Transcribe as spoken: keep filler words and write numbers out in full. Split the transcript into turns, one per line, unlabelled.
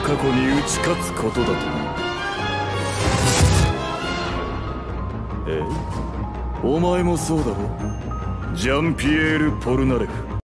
過去に打ち勝つことだとな。え？お前もそうだろ？ジャンピエール・ポルナレフ。